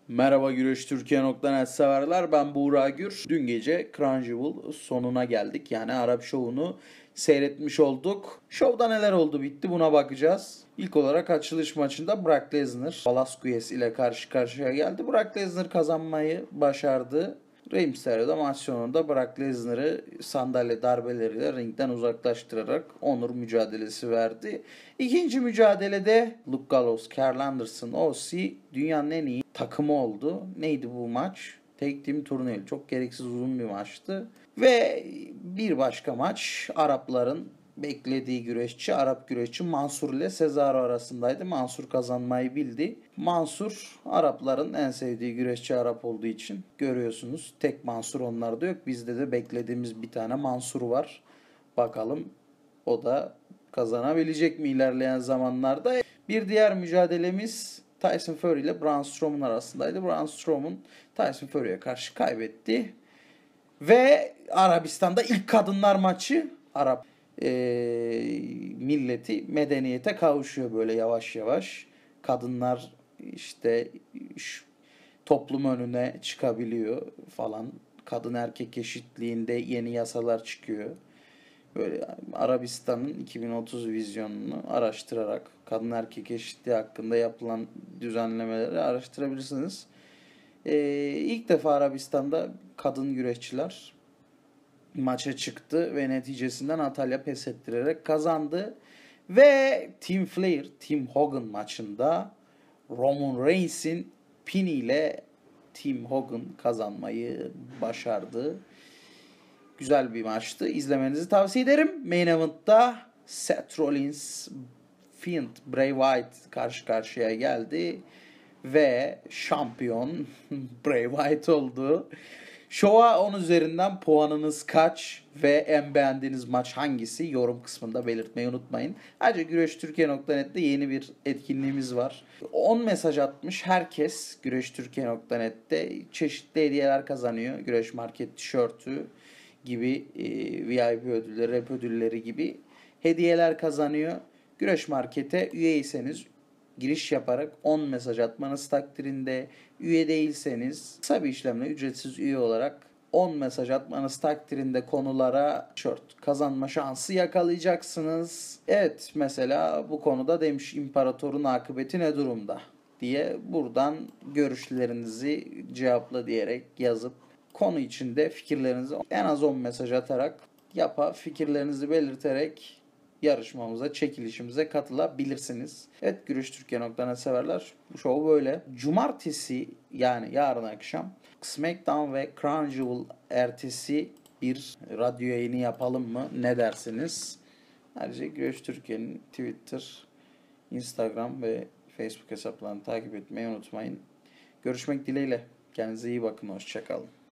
Merhaba Güreş Türkiye.net severler. Ben Buğra Gür. Dün gece Crunchyroll sonuna geldik. Yani Arap Show'unu seyretmiş olduk. Show'da neler oldu bitti buna bakacağız. İlk olarak açılış maçında Brock Lesnar Velasquez ile karşı karşıya geldi. Brock Lesnar kazanmayı başardı. Rey Mysterio da maç sonunda Brock Lesnar'ı sandalye darbeleriyle ringden uzaklaştırarak onur mücadelesi verdi. İkinci mücadelede Luke Gallows, Karl Anderson, OC dünyanın en iyi takımı oldu. Neydi bu maç? Take Team Turnuva. Çok gereksiz uzun bir maçtı. Ve bir başka maç Arapların beklediği güreşçi, Arap güreşçi Mansur ile Cesaro arasındaydı. Mansur kazanmayı bildi. Mansur Arapların en sevdiği güreşçi Arap olduğu için görüyorsunuz. Tek Mansur onlarda yok. Bizde de beklediğimiz bir tane Mansur var. Bakalım o da kazanabilecek mi ilerleyen zamanlarda. Bir diğer mücadelemiz Tyson Fury ile Braun Strowman arasındaydı. Braun Strowman Tyson Fury'ye karşı kaybetti. Ve Arabistan'da ilk kadınlar maçı Arap milleti medeniyete kavuşuyor böyle yavaş yavaş. Kadınlar işte toplum önüne çıkabiliyor falan. Kadın erkek eşitliğinde yeni yasalar çıkıyor. Böyle Arabistan'ın 2030 vizyonunu araştırarak kadın erkek eşitliği hakkında yapılan düzenlemeleri araştırabilirsiniz. İlk defa Arabistan'da kadın güreşçiler maça çıktı ve neticesinde Natalya pes ettirerek kazandı. Ve Team Flair, Team Hogan maçında Roman Reigns'in pin ile Team Hogan kazanmayı başardı. Güzel bir maçtı. İzlemenizi tavsiye ederim. Main Event'ta Seth Rollins, Fiend Bray Wyatt karşı karşıya geldi. Ve şampiyon Bray Wyatt oldu. Şova 10 üzerinden puanınız kaç ve en beğendiğiniz maç hangisi? Yorum kısmında belirtmeyi unutmayın. Ayrıca güreştürkiye.net'te yeni bir etkinliğimiz var. 10 mesaj atmış herkes güreştürkiye.net'te çeşitli hediyeler kazanıyor. Güreş Market tişörtü gibi VIP ödülleri, rap ödülleri gibi hediyeler kazanıyor. Güreş Market'e üyeyseniz giriş yaparak 10 mesaj atmanız takdirinde, üye değilseniz kısa bir işlemle ücretsiz üye olarak 10 mesaj atmanız takdirinde konulara tişört kazanma şansı yakalayacaksınız. Evet, mesela bu konuda demiş imparatorun akıbeti ne durumda diye buradan görüşlerinizi cevapla diyerek yazıp konu içinde fikirlerinizi en az 10 mesaj atarak fikirlerinizi belirterek yarışmamıza, çekilişimize katılabilirsiniz. Evet, güreştürkiye.net severler. Bu show böyle. Cumartesi yani yarın akşam SmackDown ve Crunchyroll ertesi bir radyo yayını yapalım mı? Ne dersiniz? Ayrıca Güreş Türkiye'nin Twitter, Instagram ve Facebook hesaplarını takip etmeyi unutmayın. Görüşmek dileğiyle. Kendinize iyi bakın. Hoşçakalın.